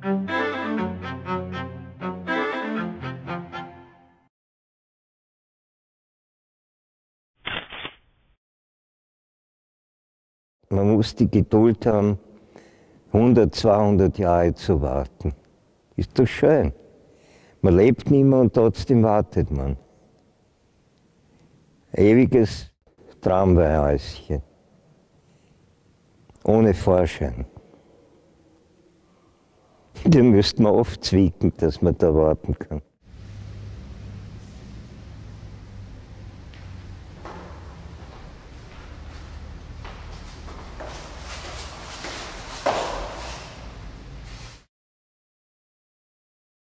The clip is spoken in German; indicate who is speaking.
Speaker 1: Man muss die Geduld haben, 100, 200 Jahre zu warten. Ist doch schön. Man lebt nicht mehr und trotzdem wartet man. Ewiges Traumweihhäuschen. Ohne Vorschein. Den müsste man oft zwicken, dass man da warten kann.